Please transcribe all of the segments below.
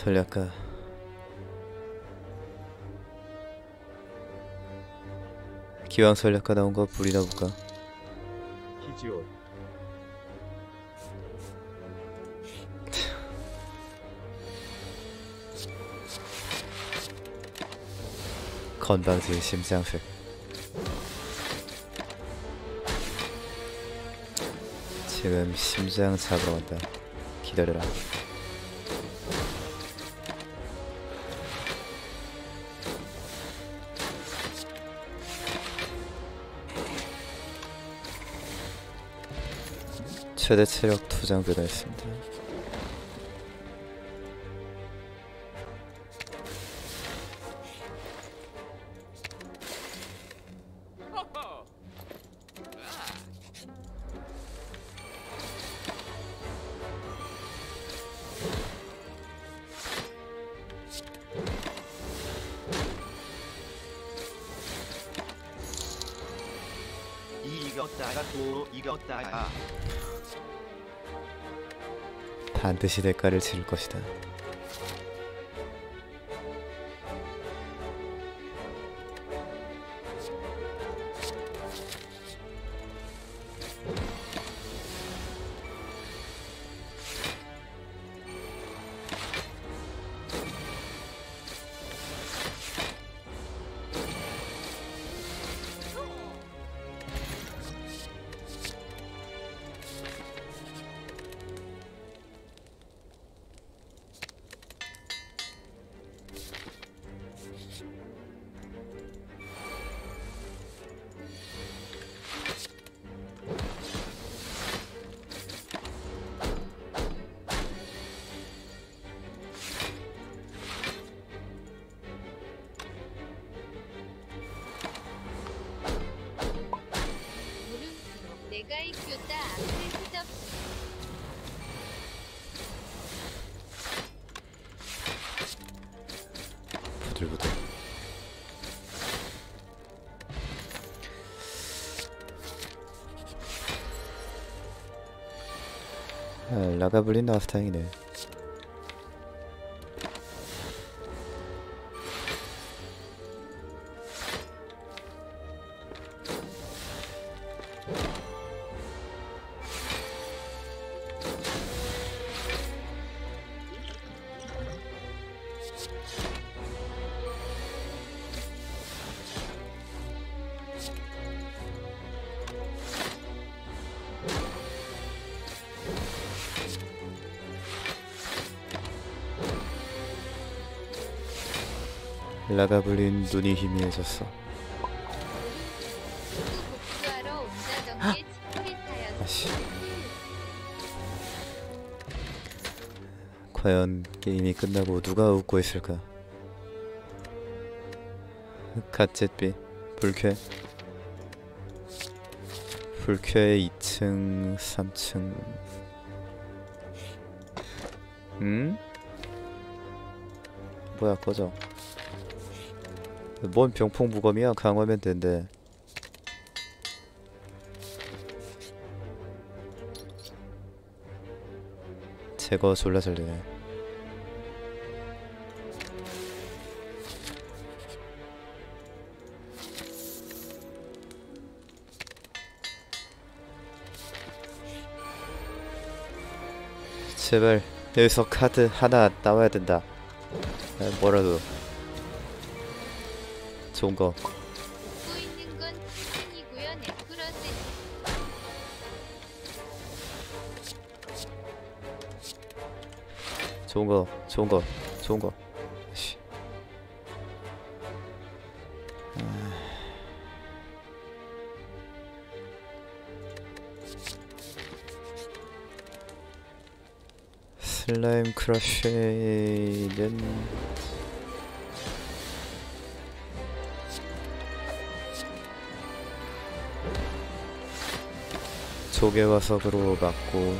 전략가. 기왕 전략가 나온 거 불이나 볼까? 기지온 건방진 심장색. 지금 심장 잡으러 간다. 기다려라. 최대 체력 2장 배달했습니다. 이겼다가 또 이겼다가 반드시 대가를 치를 것이다. 내가 이겼다. 앞에 끝없이. 부들부들. 라가블린 나와서 다행이네. 라가블린 눈이 희미해졌어. 복수하러 온다던 게 치코리타였어. 아씨. 과연 게임이 끝나고 누가 웃고 있을까? 갓젯빛 불쾌. 불쾌 2층 3층. 뭐야 꺼져. 뭔 병풍 무검이야. 강화면 된대. 제거 졸라 잘되네. 제발 여기서 카드 하나 나와야 된다. 뭐라도 좋은 거. 웃고 있는 건 칭칭이고요. 네크로스. 좋은 거, 좋은 거, 좋은 거. 씨. 슬라임 크러쉬는 조개화석으로 맞고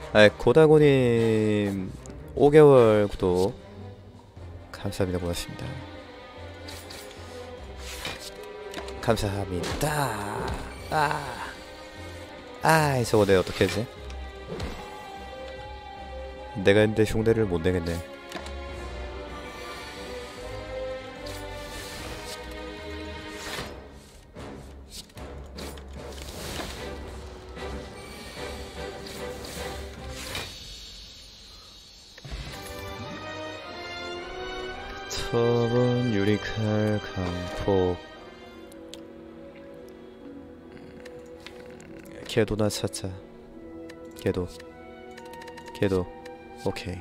고다고님 5개월 구독 감사합니다. 고맙습니다. 감사합니다. 저거 내가 어떻게 하지? 내가 했는데 흉내를 못 내겠네. 톱은 유리칼 강폭 궤도나 찾자. 궤도 오케이.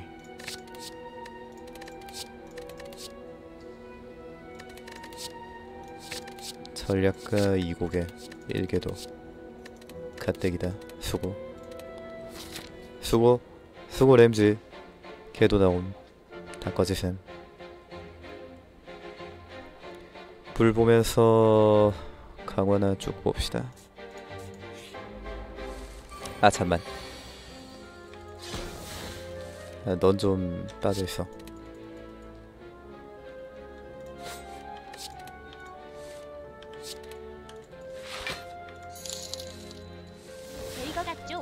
전략가 2곡에 1궤도 가뜩이다. 수고 램지. 궤도 나옴. 다 꺼지셈. 불 보면서 강화나 쭉 봅시다. 잠만. 넌 좀 빠져있어. 될 것 같죠?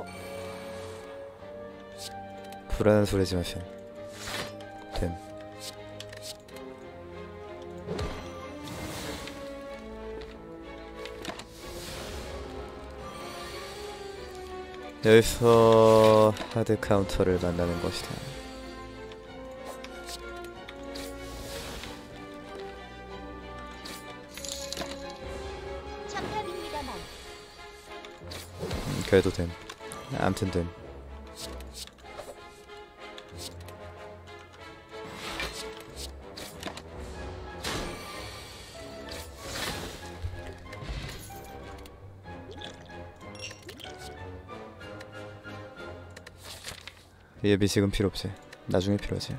불안한 소리 하지 마셈. 됨. 여기서 하드 카운터를 만나는 것이다. 참탑입니다만. 그래도 됨. 암튼 됨. 예비 지금 필요 없지. 나중에 필요하지.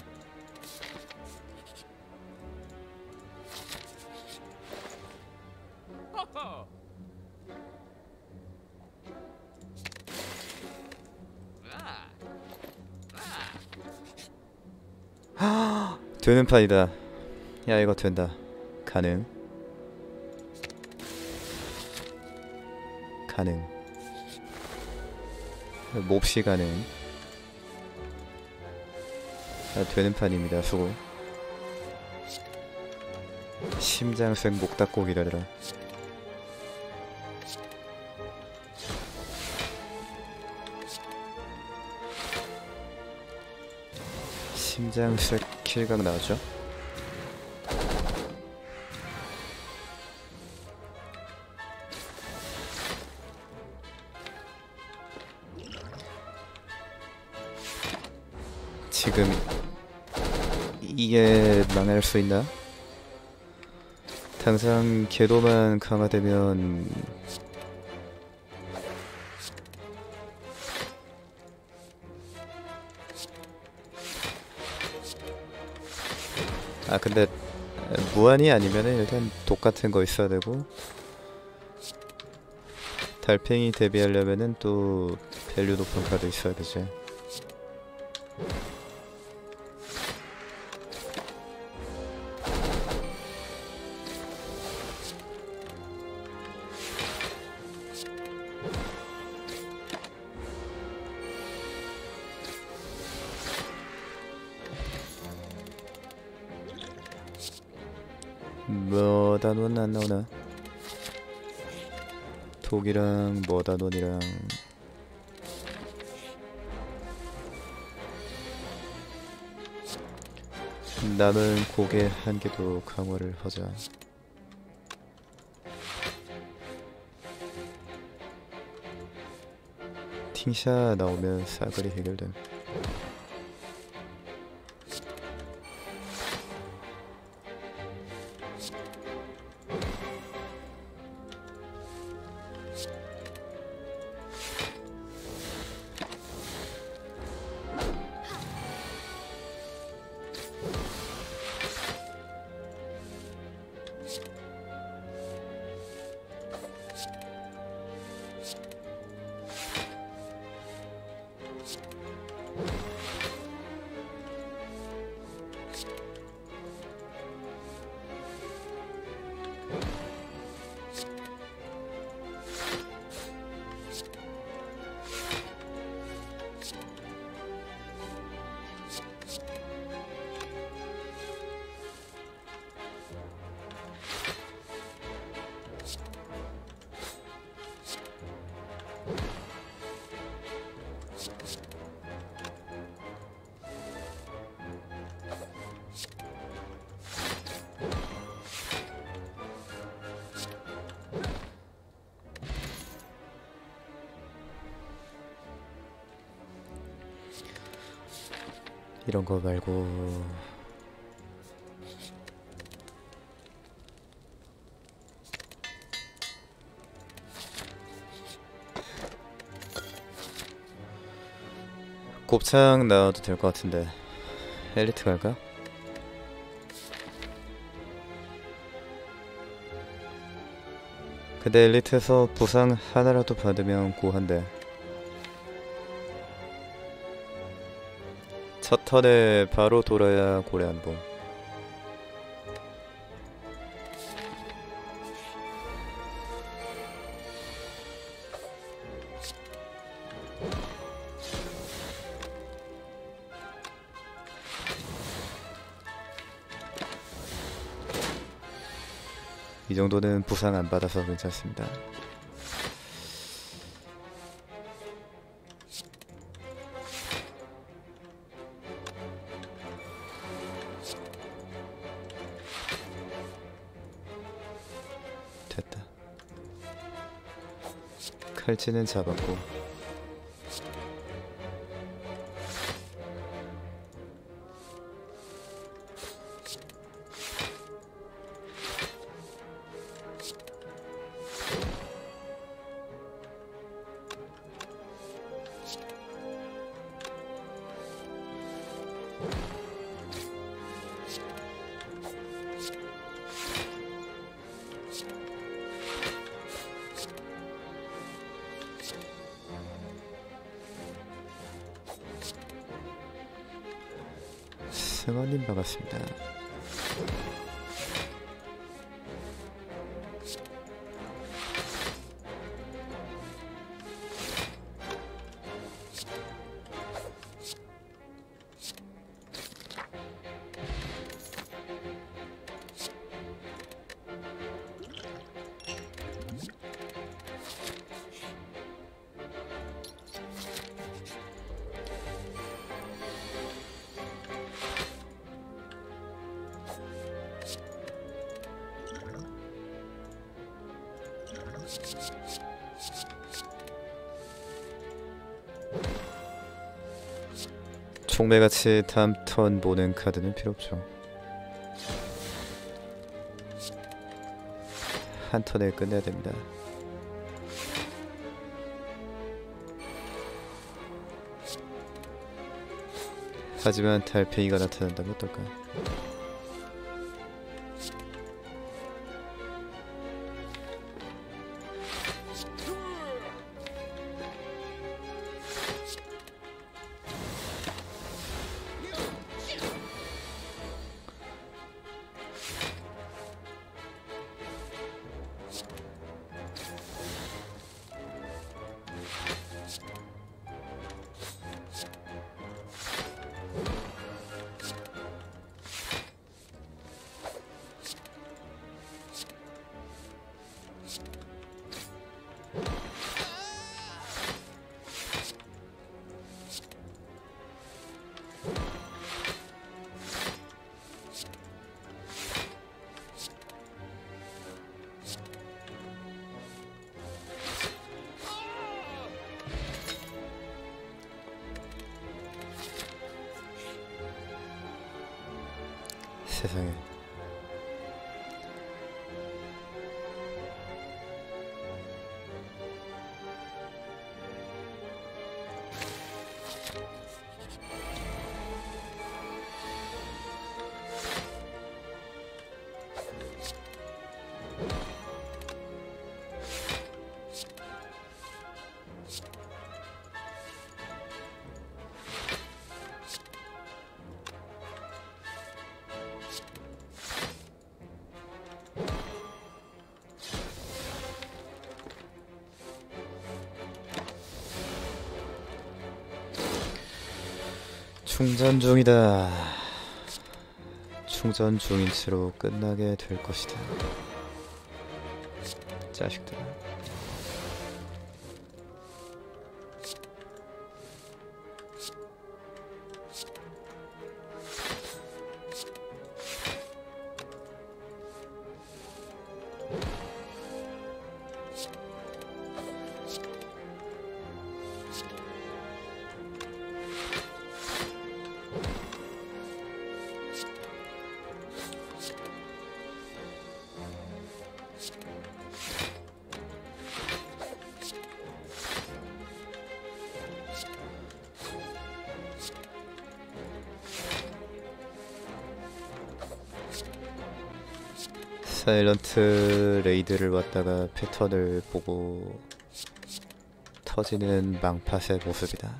되는 판이다. 야 이거 된다. 가능. 몹시 가능. 되는 판입니다. 수고. 심장생 목 닫고 기다려라. 심장색 킬각 나왔죠? 지금 이게 망할 수 있나? 당장 궤도만 강화되면 근데 무한이 아니면은 일단 독 같은 거 있어야 되고 달팽이 대비하려면은 또 밸류 높은 카드 있어야 되지. 머다논 안 나오나? 독이랑 머다논이랑 남은 고개 한 개도 강화를 하자. 팅샤 나오면 싸그리 해결됨. 이런 거 말고 곱창 나와도 될 것 같은데 엘리트 갈까? 근데 엘리트에서 부상 하나라도 받으면 고한데 첫 턴에 바로 돌아야 고래 한봉. 이 정도는 부상 안 받아서 괜찮습니다. 됐다. 칼치는 잡았고 승원님 반갑습니다. 총매같이 다음 턴 보는 카드는 필요 없죠. 한 턴에 끝내야 됩니다. 하지만 달팽이가 나타난다면 어떨까? 세상에. 충전 중이다. 충전 중인 채로 끝나게 될 것이다. 자식들. 사일런트 레이드를 왔다가 패턴을 보고 터지는 망팟의 모습이다.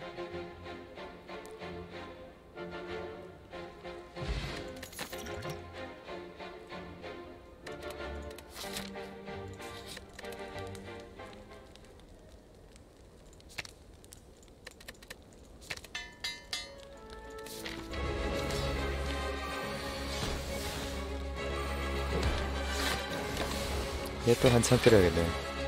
얘 또 한참 때려야겠네.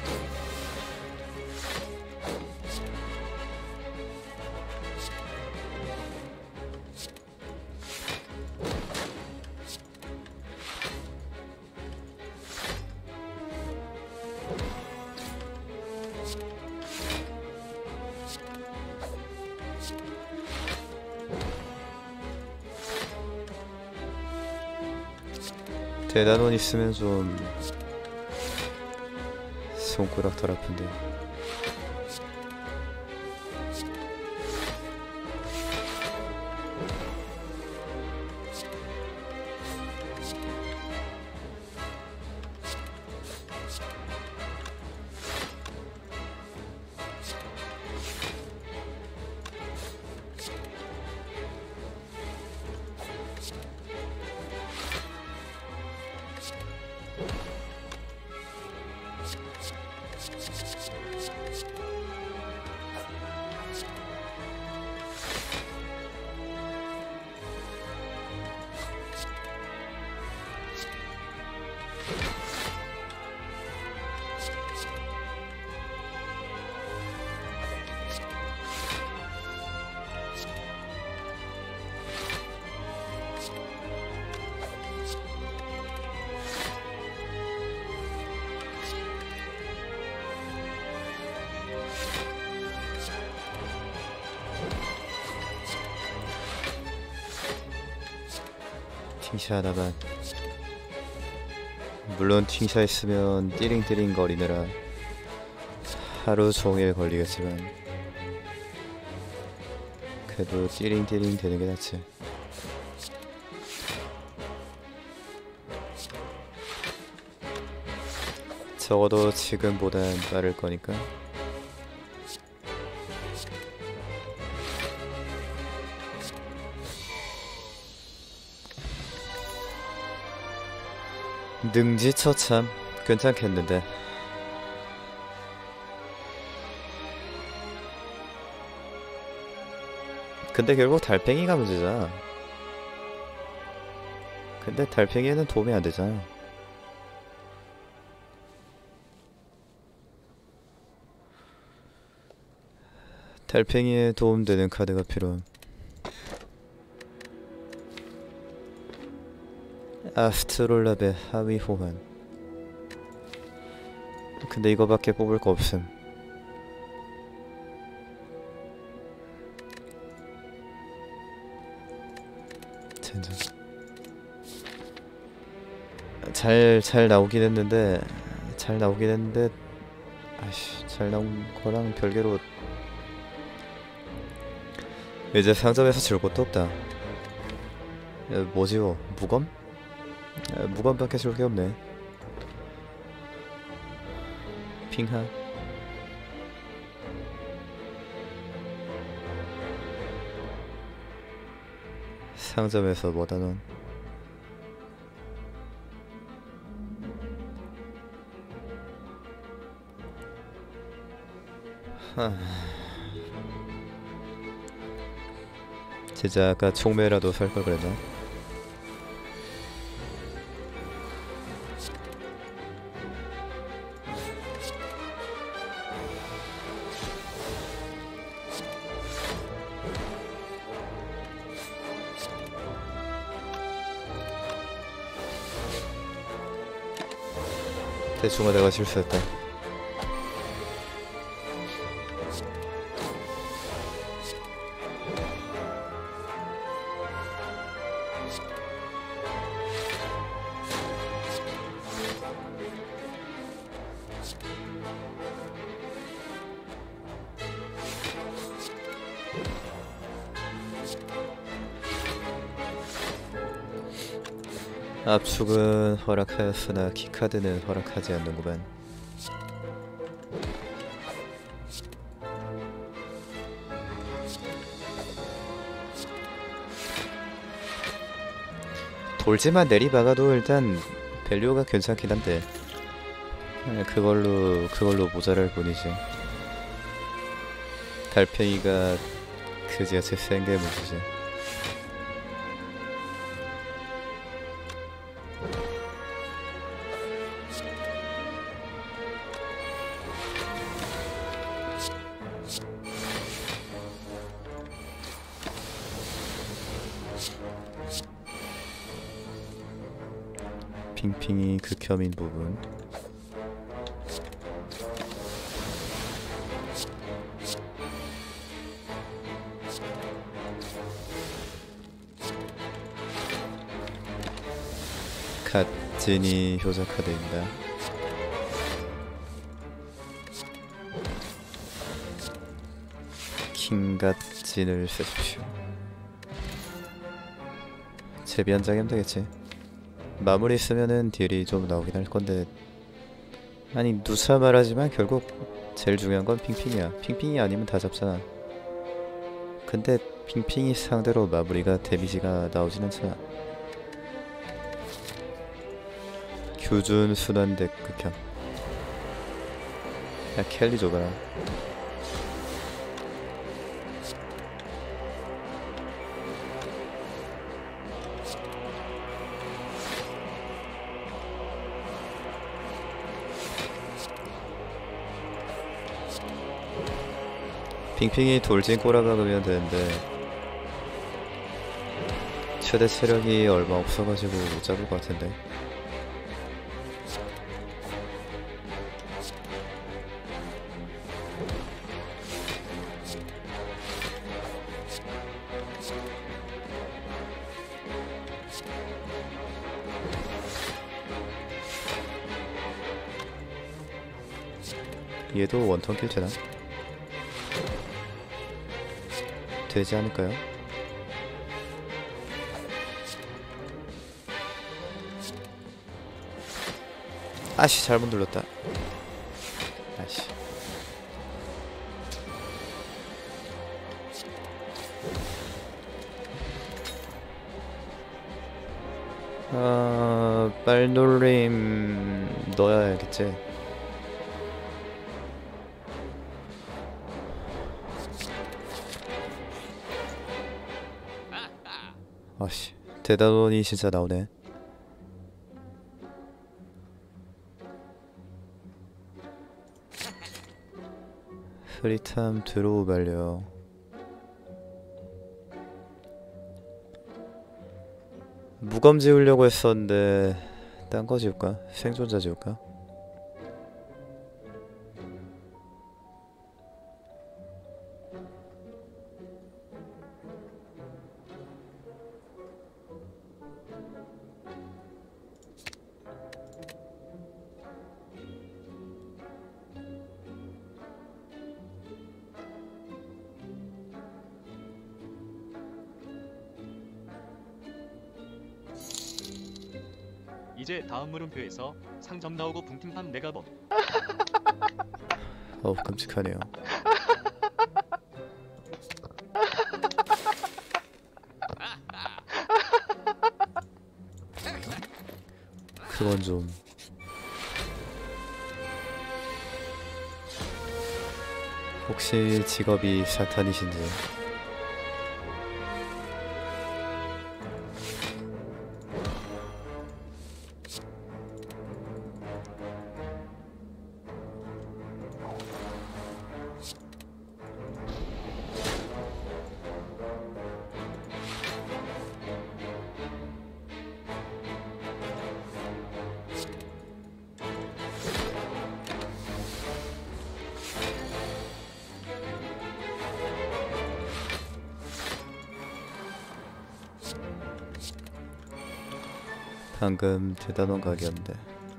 대단원 있으면 좀 손가락 덜 아픈데. 팅샤 하다가, 물론 팅샤 있으면 띠링띠링 거리느라 하루 종일 걸리겠지만 그래도 띠링띠링 되는 게 낫지. 적어도 지금보단 빠를 거니까. 능지처참 괜찮겠는데. 근데 결국 달팽이가 문제잖아. 근데 달팽이에는 도움이 안 되잖아. 달팽이에 도움되는 카드가 필요함. 아스트롤랍의 하위 호환. 근데 이거밖에 뽑을 거 없음. 젠장. 잘 나오긴 했는데, 아이씨, 잘 나온 거랑 별개로 이제 상점에서 줄 것도 없다. 뭐지요? 무검? 무건밖에 줄 게 없네. 핑하. 상점에서 뭐다 넌. 진짜 아까 총매라도 살 걸 그랬나? 대충 하다가 실수했다. 압축은 허락하였으나 키카드는 허락하지 않는구만. 돌지만 내리박아도 일단 밸류가 괜찮긴 한데 그걸로 모자랄 뿐이지. 달팽이가 그지같이 센 게 문제지. 핑핑이 극혐인 부분. 갓진이 효자 카드입니다. 킹갓진을 쓰십시오. 제비 한 장이 하면 되겠지. 마무리 쓰면은 딜이 좀 나오긴 할 건데, 아니 누차 말하지만 결국 제일 중요한 건 핑핑이야. 핑핑이 아니면 다 잡잖아. 근데 핑핑이 상대로 마무리가 데미지가 나오진 않잖아. 규준 순환덱 극혐. 야 켈리 줘봐라. 핑핑이 돌진 꼬라박으면 되는데 최대 체력이 얼마 없어가지고 못 잡을 것 같은데. 얘도 원턴 킬 되나? 되지 않을까요? 아씨 잘못 눌렀다. 아씨. 빨놀림 넣어야겠지. 아씨 대단원이 진짜 나오네. 프리탐 드로우 발려. 무검 지우려고 했었는데 딴 거 지울까? 생존자 지울까? 이제 다음 물음표에서 상점 나오고 붕팅판 내가 범. 어우 끔찍하네요. 그건 좀 혹시 직업이 사탄이신지. 방금 대단원 각이었는데.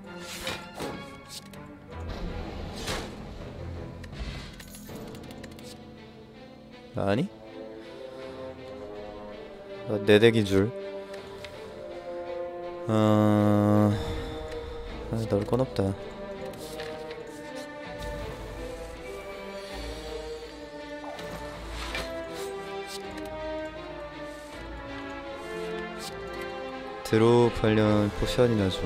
아니? 내 덱인 줄. 넣을 건 없다. 드롭 관련 포션이나 좀.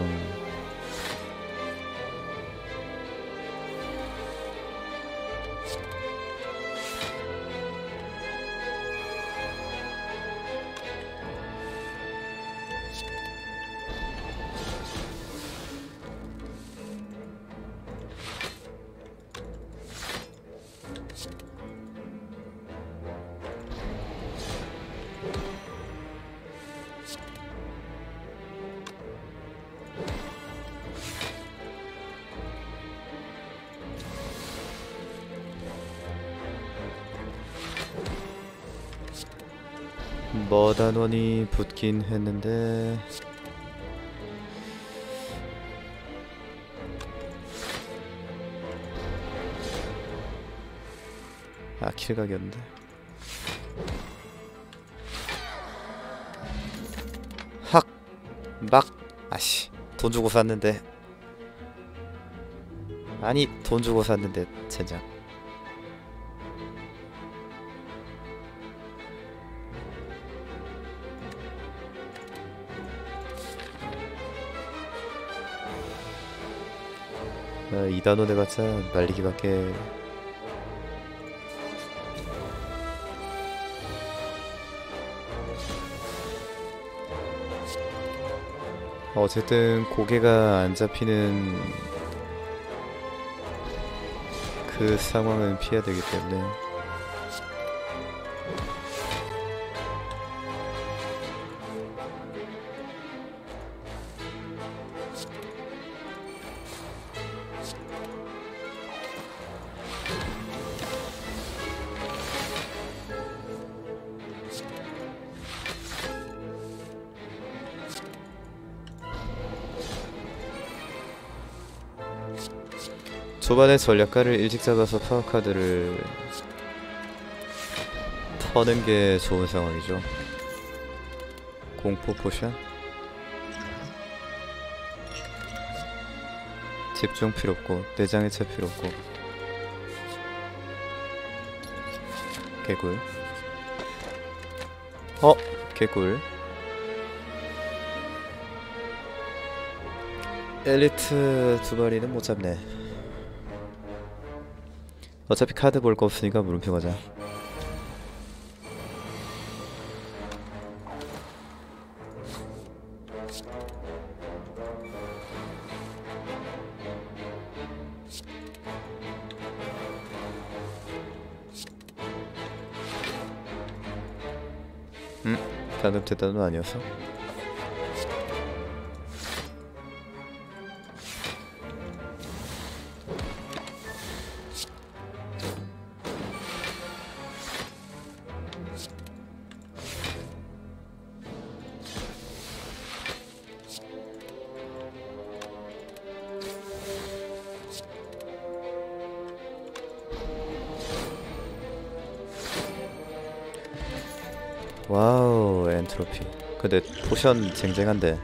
머단원이 붙긴 했는데 킬각이었는데. 학! 막! 아씨, 돈 주고 샀는데. 아니, 돈 주고 샀는데 젠장. 이 단어 내봤자 말리기밖에. 어쨌든 고개가 안 잡히는 그 상황은 피해야 되기 때문에. 초반에 전략가를 일찍 잡아서 파워카드를 터는 게 좋은 상황이죠. 공포 포션, 집중 필요 없고, 내장의 차 필요 없고. 개꿀. 개꿀. 엘리트 두 마리는 못 잡네. 어차피 카드 볼 거 없으니까 물음표 가자. 방금 대단은 아니었어? 와우, 엔트로피. 근데 포션 쟁쟁한데.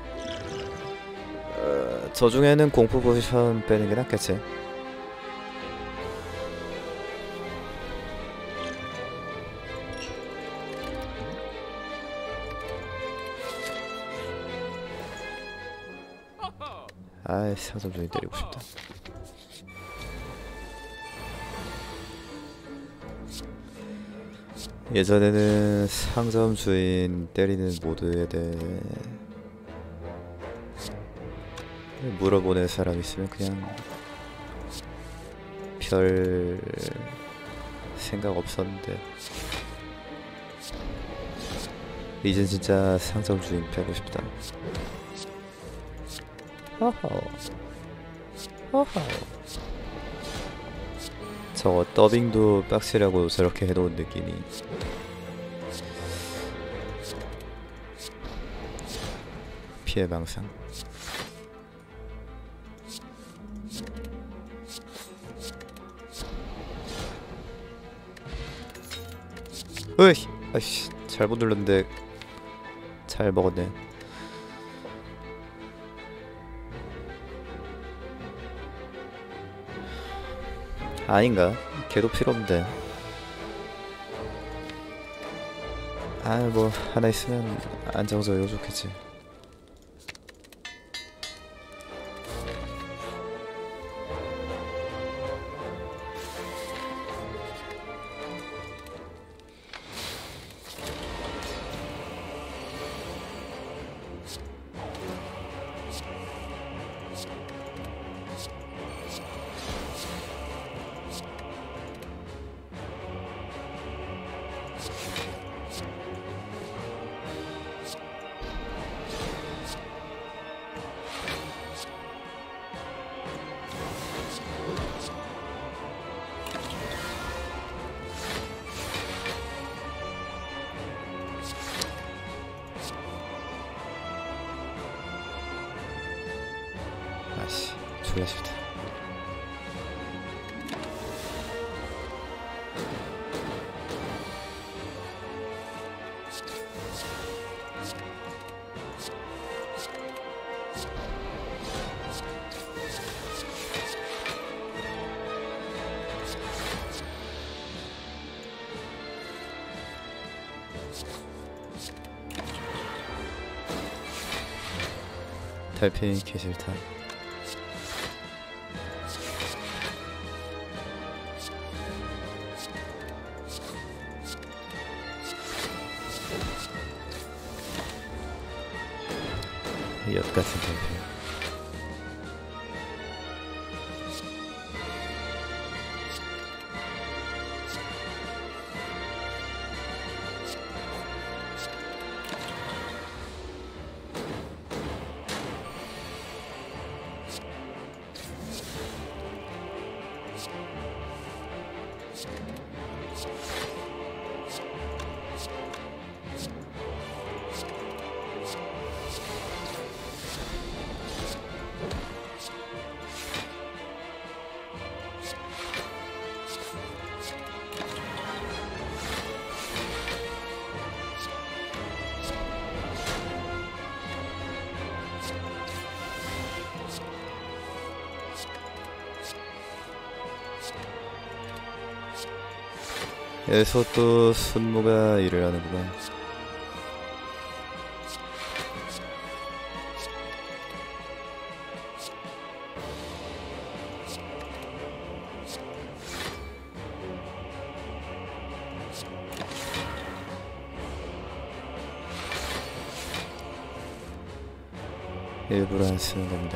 저 중에는 공포 포션 빼는 게 낫겠지. 아이, 상점 주인 때리고 싶다. 예전에는 상점 주인 때리는 모드에 대해 물어보는 사람 있으면 그냥 별 생각 없었는데, 이젠 진짜 상점 주인 패고 싶다. 저거 더빙도 빡치라고 저렇게 해놓은 느낌이. 피해 망상. 으이! 아이씨, 잘못 눌렀는데 잘 먹었네. 아닌가? 걔도 필요 없는데. 아 뭐 하나 있으면 안정적이고 좋겠지. 아씨 졸라 싫다. 달팽이 개 싫다. 엿 같은 달팽이. 여기서 또 순모가 일을 하는구나. 일부러 안 쓰는 겁니다.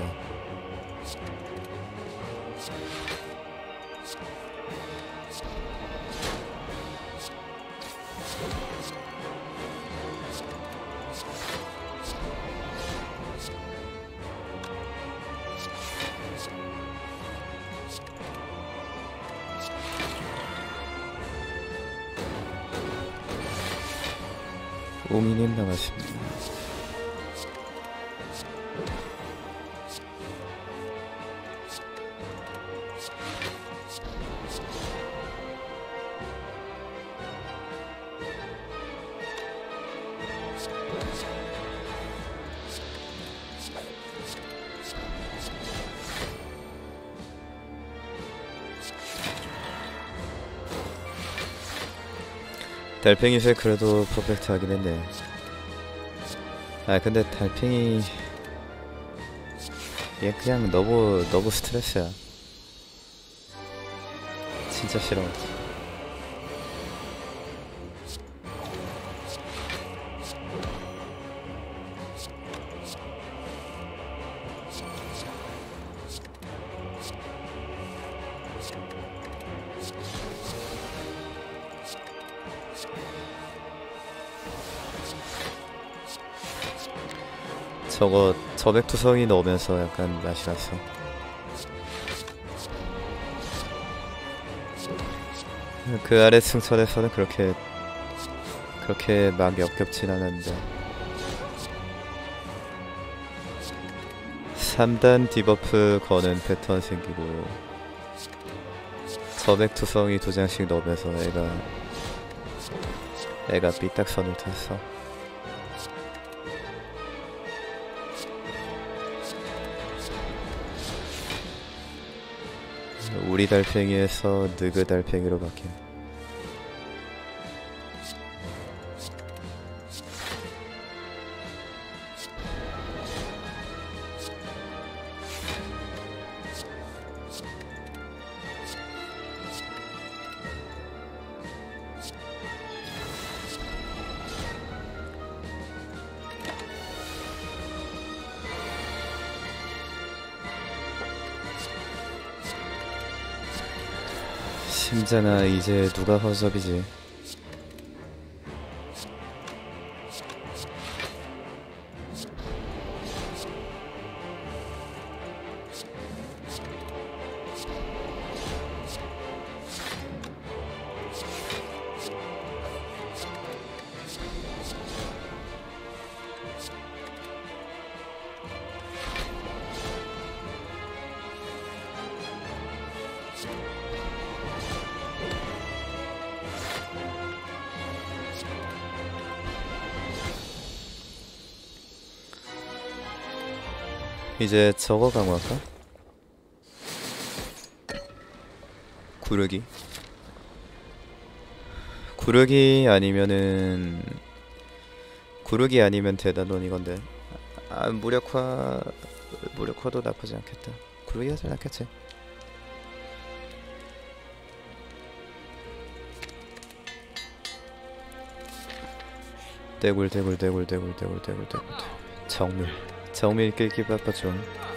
오미님 반갑습니다. 달팽이색 그래도 퍼펙트 하긴 했네. 아 근데 달팽이 얘 그냥 너무 스트레스야. 진짜 싫어. 저거 저백투성이 넣으면서 약간 맛이 났어. 그 아래 승천에서는 그렇게 막 역겹진 않았는데 3단 디버프 거는 패턴 생기고 저백투성이 2장씩 넣으면서 애가 삐딱선을 탔어. 우리 달팽이에서 느그 달팽이로 바뀐. 심장아, 이제 누가 허접이지? 이제 저거 강화할까? 구르기. 구르기 아니면은 구르기 아니면 대단원 이건데. 아, 무력화도 나쁘지 않겠다. 구르기가 제일 낫겠지. 대굴 정밀 끌기 바빠 좀.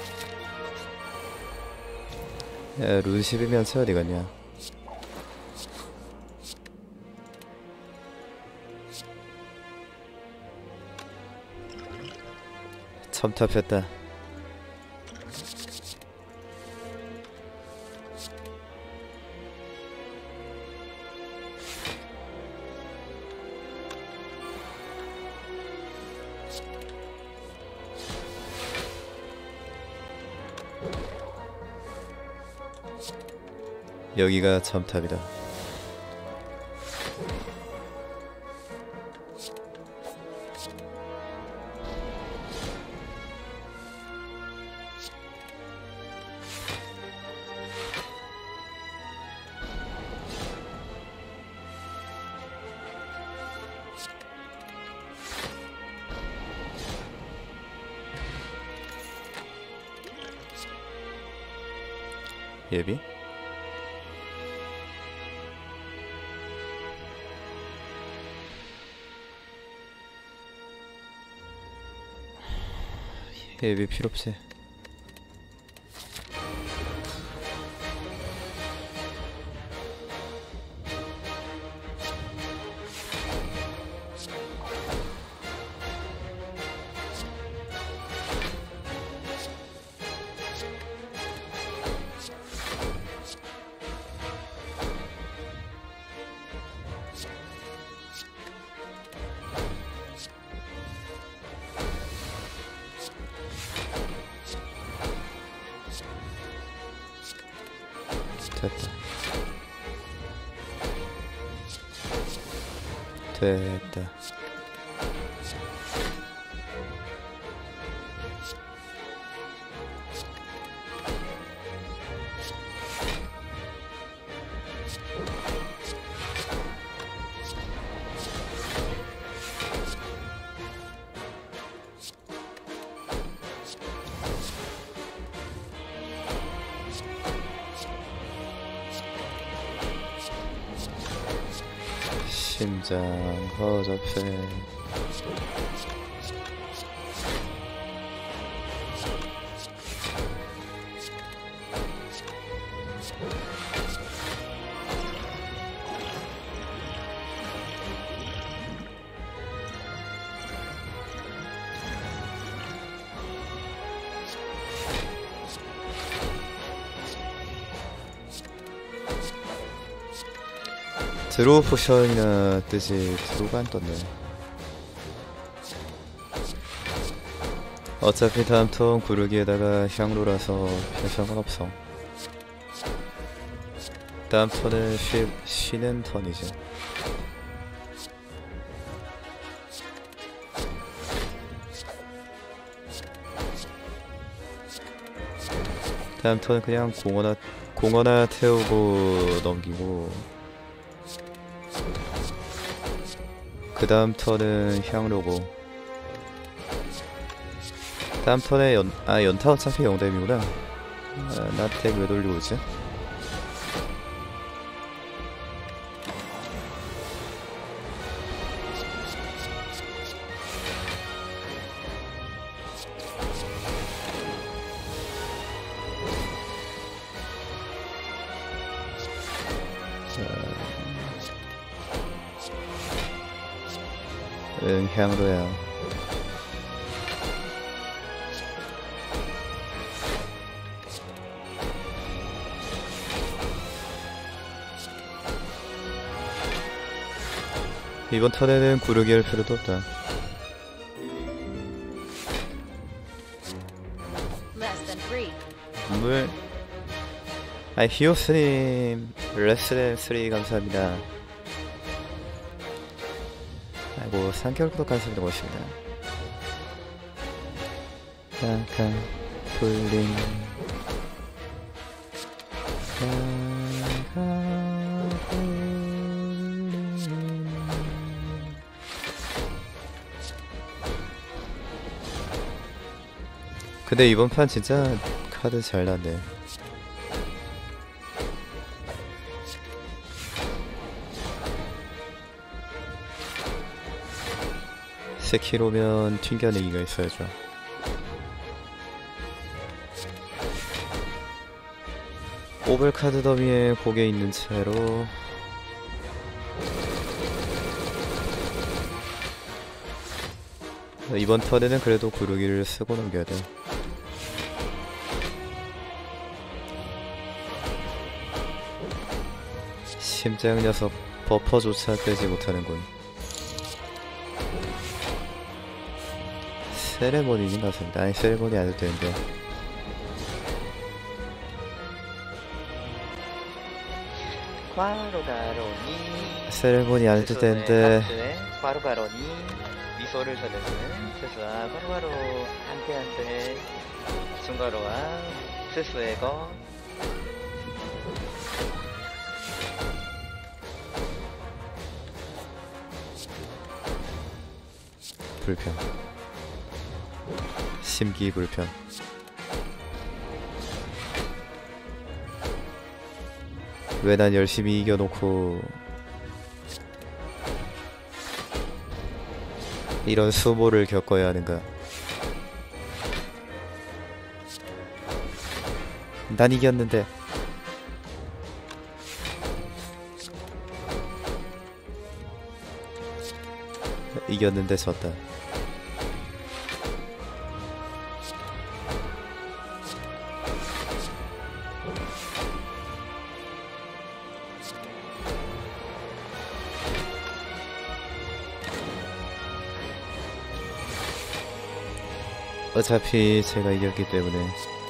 야, 룬 11면서 어디 갔냐? 첨탑했다. 여기가 첨탑이다. 예비? 예비 필요 없지. 됐다. 심장 허접해. 드로우 포션이나 뜨지. 드로우가 안 떴네. 어차피 다음 턴 구르기에다가 향로라서 별 상관없어. 다음 턴은 쉬는 턴이지. 다음 턴은 그냥 공원화 태우고 넘기고 그 다음 턴은 향로고 다음 턴에 연타 어차피 0댐이구나. 나덱 왜 돌리고 있지? 응, 향로야. 이번 턴에는 구르기 할 필요도 없다. Less than 3. 물. 히오스님 레스덴 3 감사합니다. 아이고 3개월 구독 감사합니다. 고맙습니다. 약간 굴링 근데 이번 판 진짜 카드 잘 났네. 세키로면 튕겨내기가 있어야죠. 오블 카드 더미에 고개 있는 채로 이번 턴에는 그래도 구르기를 쓰고 넘겨야 돼. 심장 녀석 버퍼조차 빼지 못하는군. 세레모니는 같습니다. 아니 세레모니 안 해도 되는데. 과로가로니 세레모니 안 해도 되는데. 과로가로니 미소를 전해주는 스스와 과로가로 한테한테 중가로와 스스의 거 불편. 심기 불편. 왜 난 열심히 이겨놓고 이런 수모를 겪어야 하는가. 난 이겼는데. 이겼는데 졌다. 어차피 제가 이겼기 때문에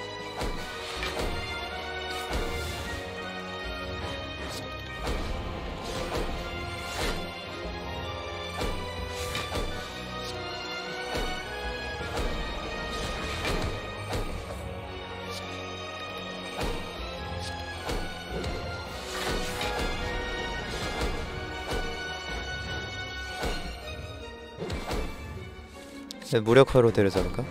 무력화로 때려잡을까?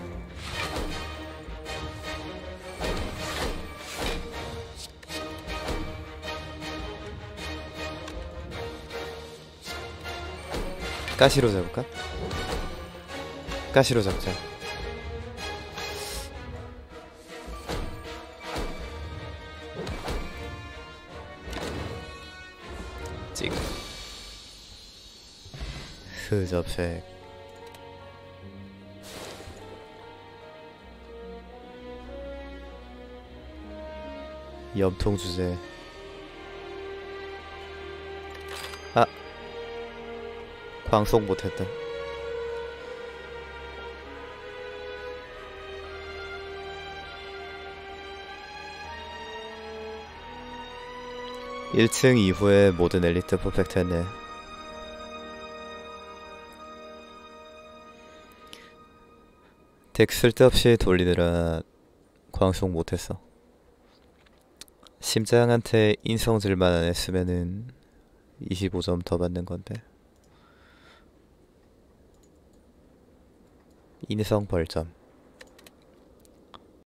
가시로 잡을까? 가시로 잡자. 찍. 흐접색. 염통 주제. 아, 방송 못했다. (1층) 이후에 모든 엘리트 퍼펙트 했네. 덱 쓸데없이 돌리느라 광속 못했어. 심장한테 인성질만 안 했으면은 25점 더 받는 건데. 인성 벌점.